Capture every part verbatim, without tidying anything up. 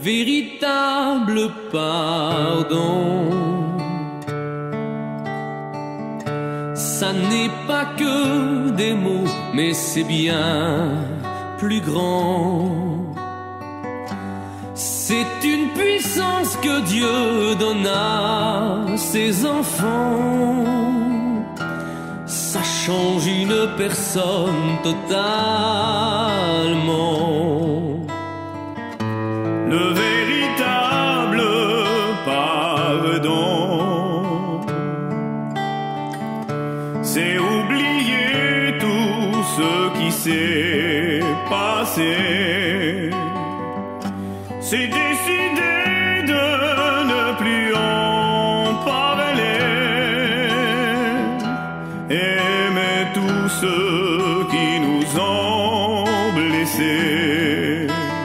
véritable pardon. Ça n'est pas que des mots, mais c'est bien plus grand. C'est une puissance que Dieu donne à ses enfants. Ça change une personne totalement. Le véritable pardon, c'est oublier tout ce qui s'est passé. C'est décider de ne plus en parler. Aimer tous ceux qui nous ont blessés.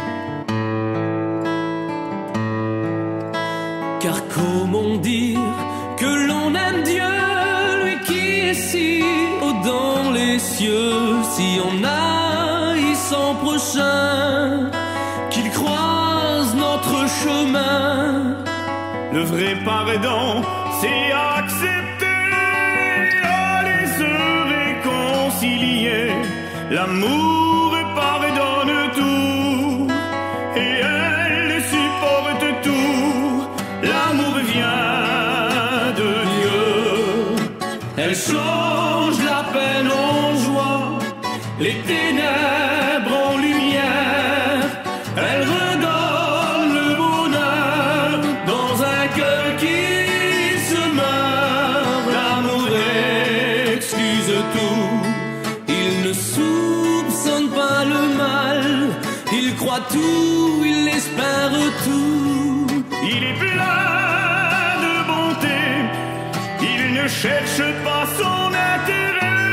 Car comment dire que l'on aime Dieu, lui qui est si haut dans les cieux, si on haït son prochain, qu'il croise notre chemin. Le vrai pardon, c'est accepter, aller se réconcilier. L'amour pardonne tout, et elle supporte tout. L'amour vient de Dieu. Elle change la peine en joie, les ténèbres en lumière. Elle redonne le bonheur dans un cœur qui se meurt. L'amour excuse tout, il ne soupçonne pas le mal. Il croit tout, il espère tout. Il est plein de bonté, il ne cherche pas son intérêt.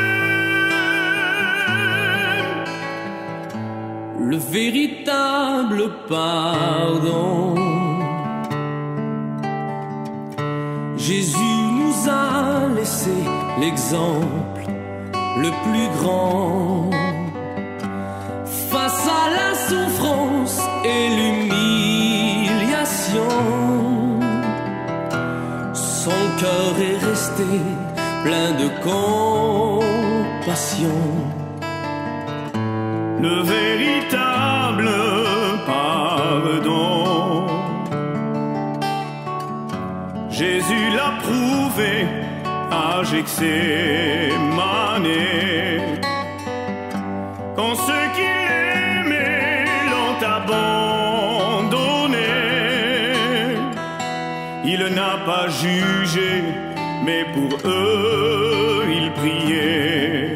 Le véritable pardon. Jésus nous a laissé l'exemple le plus grand. Face à la souffrance et l'humiliation, son cœur est resté plein de compassion. Le véritable pardon, Jésus l'a prouvé à Gethsémane, quand ceux qui l'aimaient l'ont abandonné. Il n'a pas jugé, mais pour eux il priait.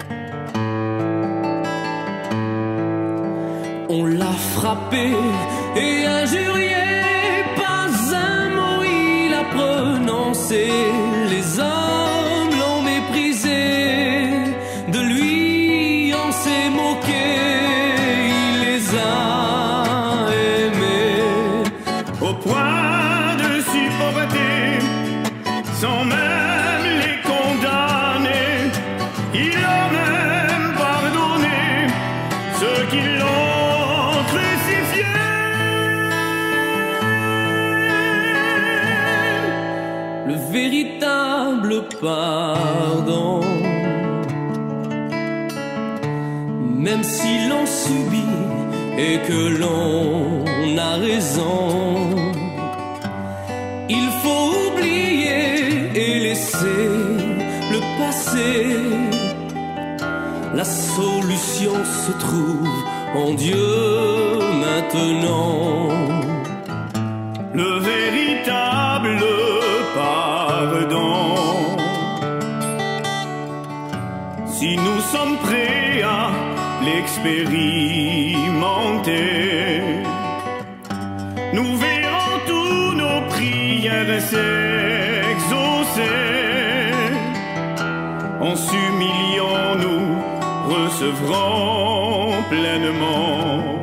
On l'a frappé et injurié, pas un mot il a prononcé. Les hommes l'ont méprisé, de lui on s'est moqué. Il les a aimés au point de supporter sans même les condamner. Il a même pardonné ceux qui l'ont crucifié. Le véritable pardon, même si l'on subit et que l'on a raison, il faut oublier et laisser le passé. La solution se trouve en Dieu maintenant. Le véritable pardon, si nous sommes prêts à l'expérimenter, nous verrons tous nos prières s'exaucer. En s'humiliant, nous recevrons pleinement